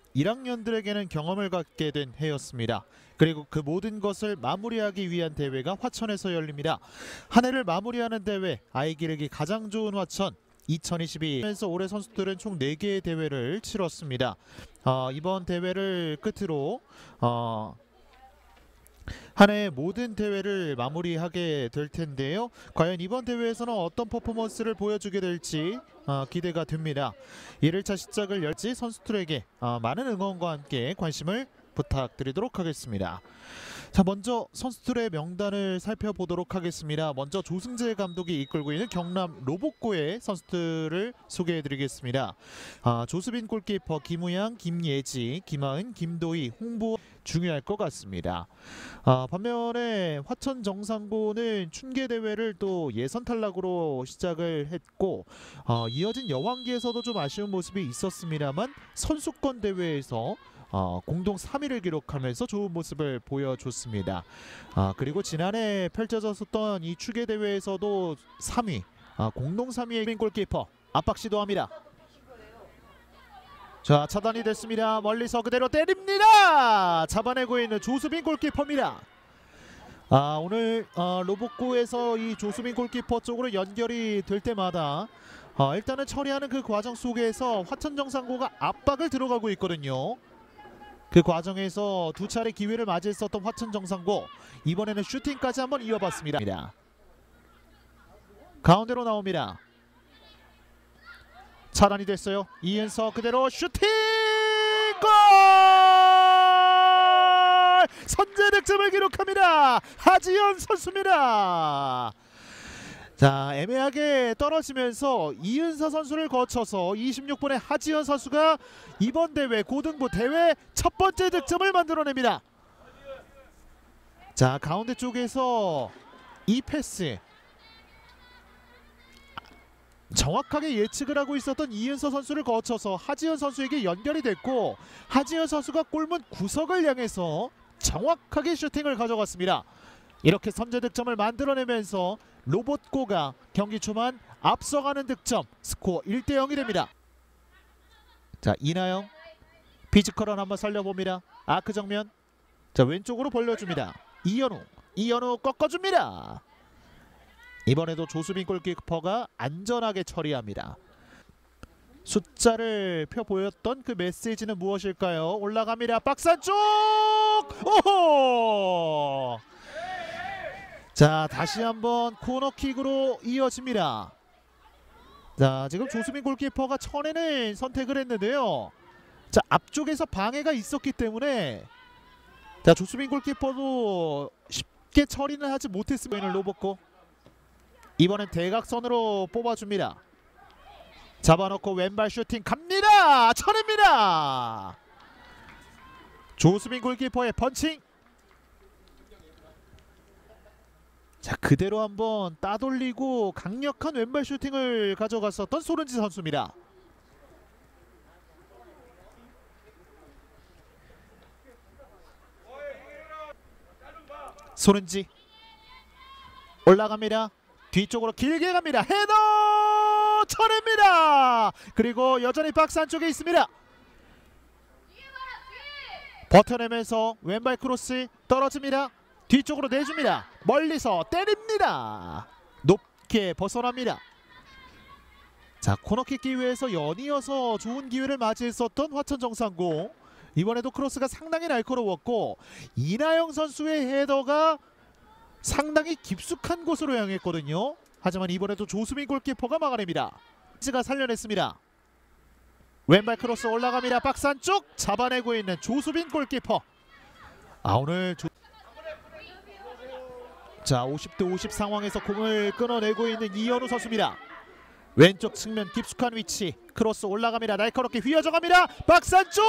1학년들에게는 경험을 갖게 된 해였습니다. 그리고 그 모든 것을 마무리하기 위한 대회가 화천에서 열립니다. 한 해를 마무리하는 대회, 아이 기르기 가장 좋은 화천 2022에서 올해 선수들은 총 4개의 대회를 치렀습니다. 이번 대회를 끝으로 한 해의 모든 대회를 마무리하게 될 텐데요. 과연 이번 대회에서는 어떤 퍼포먼스를 보여주게 될지 기대가 됩니다. 1일차 시작을 열지 선수들에게 많은 응원과 함께 관심을 부탁드리도록 하겠습니다. 자, 먼저 선수들의 명단을 살펴보도록 하겠습니다. 먼저 조승재 감독이 이끌고 있는 경남 로봇고의 선수들을 소개해드리겠습니다. 조수빈 골키퍼, 김우양, 김예지, 김하은, 김도희, 홍보 중요할 것 같습니다. 반면에 화천 정상고는 춘계 대회를 또 예선 탈락으로 시작을 했고 이어진 여왕기에서도 좀 아쉬운 모습이 있었습니다만 선수권 대회에서 공동 3위를 기록하면서 좋은 모습을 보여줬습니다. 그리고 지난해 펼쳐졌었던 이 추계 대회에서도 3위, 공동 3위의 골키퍼 압박 시도합니다. 자, 차단이 됐습니다. 멀리서 그대로 때립니다. 잡아내고 있는 조수빈 골키퍼입니다. 오늘 로봇고에서 이 조수빈 골키퍼 쪽으로 연결이 될 때마다 일단은 처리하는 그 과정 속에서 화천정상고가 압박을 들어가고 있거든요. 그 과정에서 두 차례 기회를 맞이했었던 화천정상고, 이번에는 슈팅까지 한번 이어봤습니다. 가운데로 나옵니다. 차단이 됐어요. 이은서 그대로 슈팅! 골! 선제 득점을 기록합니다. 하지연 선수입니다. 자, 애매하게 떨어지면서 이은서 선수를 거쳐서 26번의 하지연 선수가 이번 대회 고등부 대회 첫 번째 득점을 만들어냅니다. 자, 가운데 쪽에서 이 패스 정확하게 예측을 하고 있었던 이은서 선수를 거쳐서 하지연 선수에게 연결이 됐고, 하지연 선수가 골문 구석을 향해서 정확하게 슈팅을 가져갔습니다. 이렇게 선제 득점을 만들어내면서 로봇고가 경기 초반 앞서가는 득점, 스코어 1대0이 됩니다. 자, 이나영 피지컬을 한번 살려봅니다. 아크 정면, 자, 왼쪽으로 벌려줍니다. 이현우 꺾어줍니다. 이번에도 조수빈 골키퍼가 안전하게 처리합니다. 숫자를 펴보였던 그 메시지는 무엇일까요? 올라갑니다. 박스 안쪽! 오호! 자, 다시 한번 코너킥으로 이어집니다. 자, 지금 조수빈 골키퍼가 쳐내는 선택을 했는데요. 자, 앞쪽에서 방해가 있었기 때문에 자, 조수빈 골키퍼도 쉽게 처리는 하지 못했습니다. 로봇고 이번엔 대각선으로 뽑아줍니다. 잡아놓고 왼발 슈팅 갑니다. 쳐냅니다. 조수빈 골키퍼의 펀칭. 자, 그대로 한번 따돌리고 강력한 왼발 슈팅을 가져갔었던 소른지 선수입니다. 소른지 올라갑니다. 뒤쪽으로 길게 갑니다. 헤더 쳐냅니다. 그리고 여전히 박스 안쪽에 있습니다. 버텨내면서 왼발 크로스 떨어집니다. 뒤쪽으로 내줍니다. 멀리서 때립니다. 높게 벗어납니다. 자, 코너킥 기회에서 연이어서 좋은 기회를 맞이했었던 화천정상고, 이번에도 크로스가 상당히 날카로웠고 이나영 선수의 헤더가 상당히 깊숙한 곳으로 향했거든요. 하지만 이번에도 조수빈 골키퍼가 막아냅니다. 가 살려냈습니다. 왼발 크로스 올라갑니다. 박스 안쪽 잡아내고 있는 조수빈 골키퍼. 오늘 자, 50대 50 상황에서 공을 끊어내고 있는 이현우 선수입니다. 왼쪽 측면 깊숙한 위치 크로스 올라갑니다. 날카롭게 휘어져갑니다. 박스 안쪽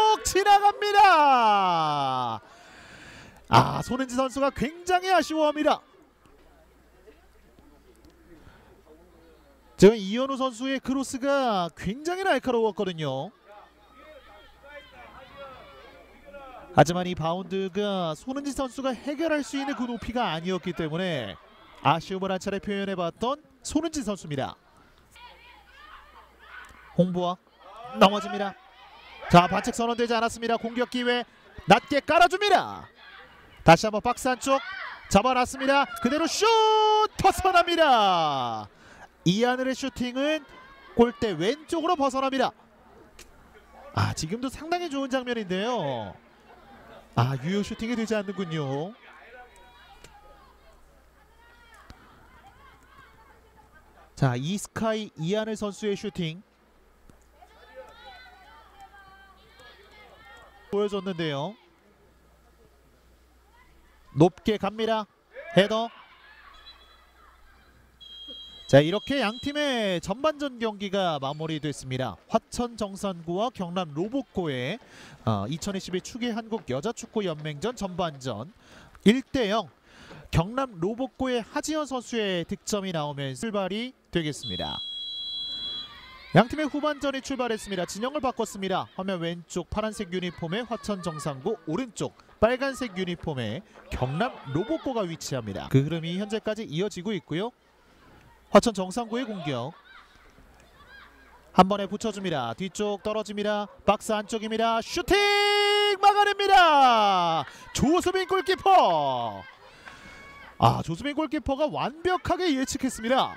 지나갑니다. 손은지 선수가 굉장히 아쉬워합니다. 지금 이현우 선수의 크로스가 굉장히 날카로웠거든요. 하지만 이 바운드가 손은지 선수가 해결할 수 있는 그 높이가 아니었기 때문에 아쉬움을 한 차례 표현해봤던 손은지 선수입니다. 홍보아 넘어집니다. 자, 반칙 선언되지 않았습니다. 공격 기회 낮게 깔아줍니다. 다시 한번 박스 안쪽 잡아놨습니다. 그대로 슛 벗어납니다. 이하늘의 슈팅은 골대 왼쪽으로 벗어납니다. 아, 지금도 상당히 좋은 장면인데요. 아, 유효 슈팅이 되지 않는군요. 자, 이스카이 이하늘 선수의 슈팅 보여줬는데요. 높게 갑니다. 헤더. 자, 이렇게 양팀의 전반전 경기가 마무리됐습니다. 화천 정산구와 경남 로보코의 2022 축의 한국 여자축구연맹전 전반전 1대0 경남 로보코의 하지연 선수의 득점이 나오면 출발이 되겠습니다. 양팀의 후반전이 출발했습니다. 진영을 바꿨습니다. 화면 왼쪽 파란색 유니폼의 화천 정산구, 오른쪽 빨간색 유니폼의 경남 로보코가 위치합니다. 그 흐름이 현재까지 이어지고 있고요. 화천 정산구의 공격 한 번에 붙여줍니다. 뒤쪽 떨어집니다. 박스 안쪽입니다. 슈팅 막아냅니다. 조수빈 골키퍼. 아, 조수빈 골키퍼가 완벽하게 예측했습니다.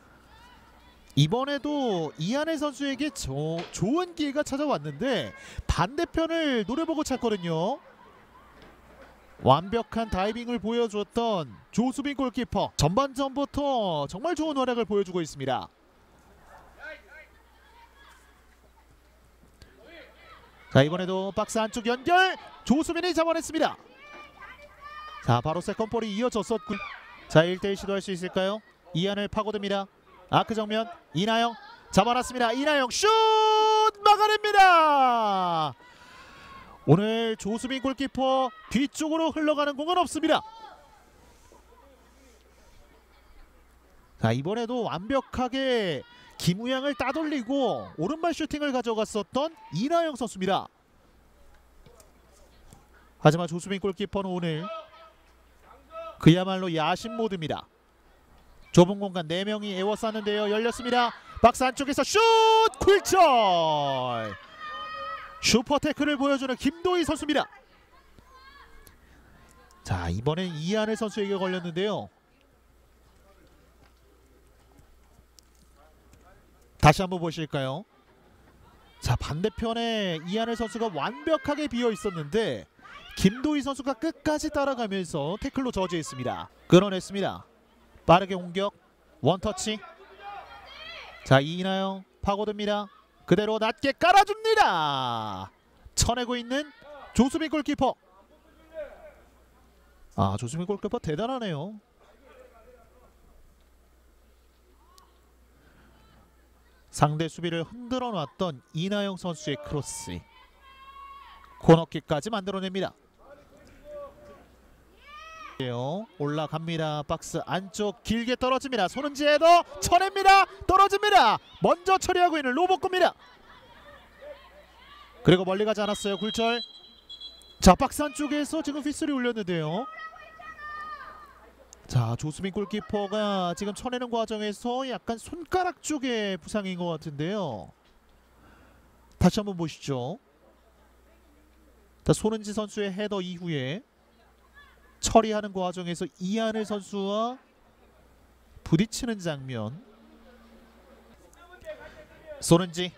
이번에도 이하늘 선수에게 좋은 기회가 찾아왔는데 반대편을 노려보고 찼거든요. 완벽한 다이빙을 보여줬던 조수빈 골키퍼, 전반전부터 정말 좋은 활약을 보여주고 있습니다. 자, 이번에도 박스 안쪽 연결, 조수빈이 잡아냈습니다. 자, 바로 세컨볼이 이어졌었군. 자, 1대1 시도할 수 있을까요? 이하늘 파고듭니다. 아크 정면 이나영 잡아놨습니다. 이나영 슛 막아냅니다. 오늘 조수빈 골키퍼 뒤쪽으로 흘러가는 공은 없습니다. 자, 이번에도 완벽하게 김우양을 따돌리고 오른발 슈팅을 가져갔었던 이나영 선수입니다. 하지만 조수빈 골키퍼는 오늘 그야말로 야심 모드입니다. 좁은 공간 4명이 에워쌌는데요. 열렸습니다. 박스 안쪽에서 슛! 굴절! 슈퍼 태클을 보여주는 김도희 선수입니다. 자, 이번엔 이하늘 선수에게 걸렸는데요. 다시 한번 보실까요? 자, 반대편에 이하늘 선수가 완벽하게 비어 있었는데 김도희 선수가 끝까지 따라가면서 태클로 저지했습니다. 끌어냈습니다. 빠르게 공격, 원터치. 자, 이나영 파고듭니다. 그대로 낮게 깔아줍니다. 쳐내고 있는 조수빈 골키퍼. 아, 조수빈 골키퍼 대단하네요. 상대 수비를 흔들어 놨던 이나영 선수의 크로스. 코너킥까지 만들어냅니다. 올라갑니다. 박스 안쪽 길게 떨어집니다. 손은지 헤더 쳐냅니다. 떨어집니다. 먼저 처리하고 있는 로보코입니다. 그리고 멀리 가지 않았어요. 굴절. 자, 박스 안쪽에서 지금 휘슬이 울렸는데요. 자, 조수빈 골키퍼가 지금 쳐내는 과정에서 약간 손가락 쪽에 부상인 것 같은데요. 다시 한번 보시죠. 자, 손은지 선수의 헤더 이후에 처리하는 과정에서 이하늘 선수와 부딪히는 장면. 손은지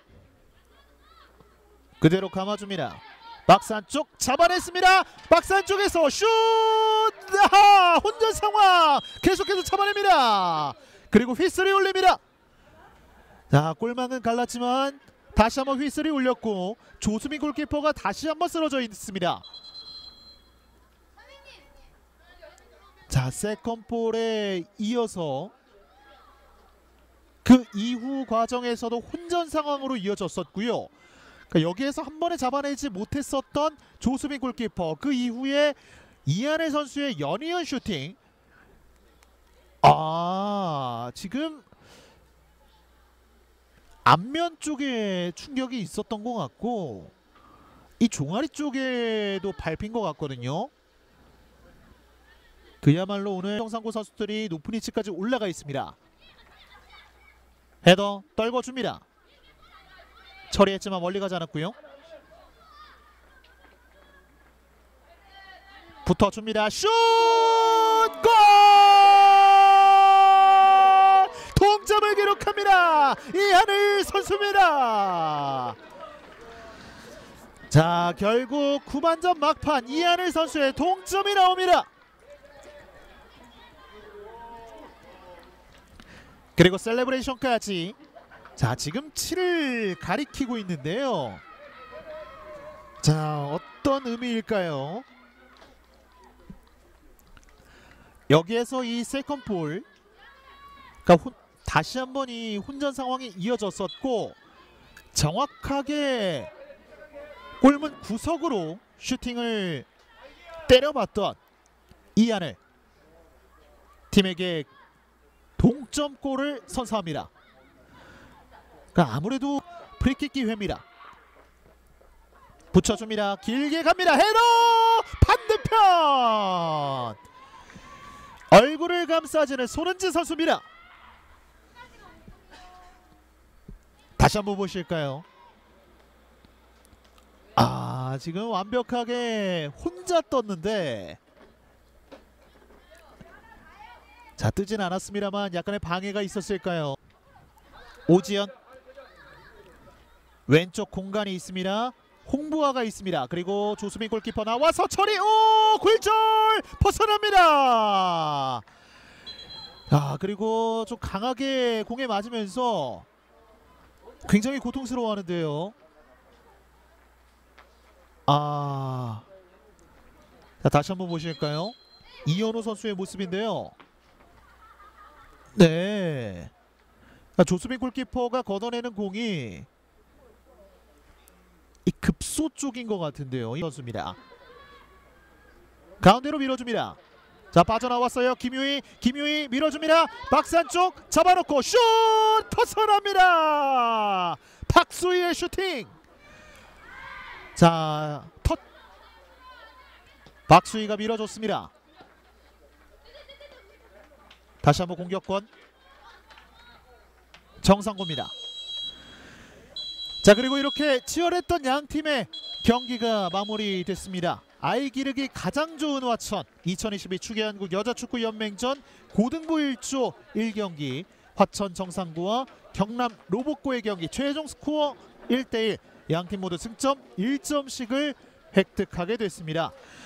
그대로 감아줍니다. 박스 안쪽 잡아냈습니다. 박스 안쪽에서 슛! 아하! 혼전 상황 계속해서 잡아냅니다. 그리고 휘슬이 울립니다. 자, 골망은 갈랐지만 다시 한번 휘슬이 울렸고 조수빈 골키퍼가 다시 한번 쓰러져 있습니다. 자, 세컨볼에 이어서 그 이후 과정에서도 혼전 상황으로 이어졌었고요. 그러니까 여기에서 한 번에 잡아내지 못했었던 조수빈 골키퍼, 그 이후에 이하늘 선수의 연이은 슈팅. 아, 지금 앞면 쪽에 충격이 있었던 것 같고 이 종아리 쪽에도 밟힌 것 같거든요. 그야말로 오늘 정상고 선수들이 높은 위치까지 올라가 있습니다. 헤더 떨궈줍니다. 처리했지만 멀리 가지 않았고요. 붙어줍니다. 슛! 골! 동점을 기록합니다. 이하늘 선수입니다. 자, 결국 9만점 막판 이하늘 선수의 동점이 나옵니다. 그리고 셀레브레이션까지. 자, 지금 7을 가리키고 있는데요. 자, 어떤 의미일까요? 여기에서 이 세컨볼, 그러니까 다시 한번 이 혼전 상황이 이어졌었고 정확하게 골문 구석으로 슈팅을 때려봤던 이하늘, 팀에게 동점골을 선사합니다. 그러니까 아무래도 프리킥 기회입니다. 붙여줍니다. 길게 갑니다. 헤더! 반대편! 얼굴을 감싸주는 손은지 선수입니다. 다시 한번 보실까요? 아, 지금 완벽하게 혼자 떴는데, 자, 뜨진 않았습니다만 약간의 방해가 있었을까요? 오지연, 왼쪽 공간이 있습니다. 홍부아가 있습니다. 그리고 조수민 골키퍼 나와서 처리. 오, 굴절 벗어납니다. 아, 그리고 좀 강하게 공에 맞으면서 굉장히 고통스러워하는데요. 아, 자, 다시 한번 보실까요? 이현우 선수의 모습인데요. 네, 조수빈 골키퍼가 걷어내는 공이 이 급소 쪽인 것 같은데요. 이 선수입니다. 가운데로 밀어줍니다. 자, 빠져나왔어요. 김유희 밀어줍니다. 박스 안쪽 잡아놓고 슛! 벗어납니다. 박수희의 슈팅. 자, 박수희가 밀어줬습니다. 다시 한번 공격권 정상구입니다. 자, 그리고 이렇게 치열했던 양 팀의 경기가 마무리됐습니다. 아이기르기 가장 좋은 화천 2022 추계한국 여자축구연맹전 고등부 1조 1경기 화천 정상구와 경남 로봇고의 경기 최종 스코어 1대1, 양 팀 모두 승점 1점씩을 획득하게 됐습니다.